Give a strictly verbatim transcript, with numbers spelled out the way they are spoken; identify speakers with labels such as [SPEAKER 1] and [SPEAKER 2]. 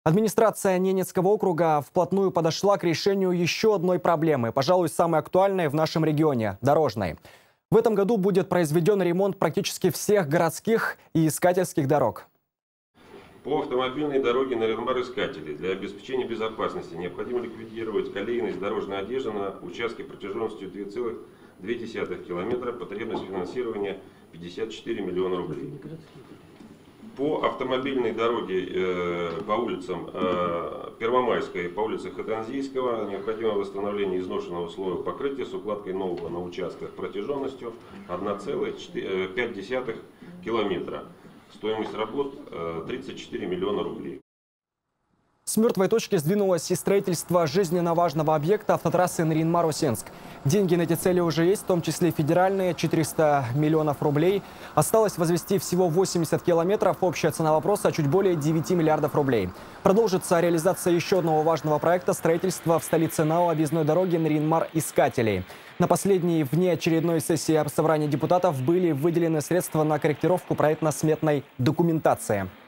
[SPEAKER 1] Администрация Ненецкого округа вплотную подошла к решению еще одной проблемы, пожалуй, самой актуальной в нашем регионе – дорожной. В этом году будет произведен ремонт практически всех городских и искательских дорог.
[SPEAKER 2] По автомобильной дороге Наринмар-Искатели для обеспечения безопасности необходимо ликвидировать колейность дорожной одежды на участке протяженностью две целых две десятых километра, потребность финансирования пятьдесят четыре миллиона рублей. По автомобильной дороге э, по улицам э, Первомайской и по улице Хатанзийского необходимо восстановление изношенного слоя покрытия с укладкой нового на участках протяженностью одна целая пять десятых километра. Стоимость работ э, тридцать четыре миллиона рублей.
[SPEAKER 1] С мертвой точки сдвинулось и строительство жизненно важного объекта автотрассы Наринмар-Усенск. Деньги на эти цели уже есть, в том числе федеральные, четыреста миллионов рублей. Осталось возвести всего восемьдесят километров. Общая цена вопроса чуть более девяти миллиардов рублей. Продолжится реализация еще одного важного проекта – строительства в столице НАО объездной дороги Наринмар-Искателей. На последней внеочередной сессии собрания депутатов были выделены средства на корректировку проектно-сметной документации.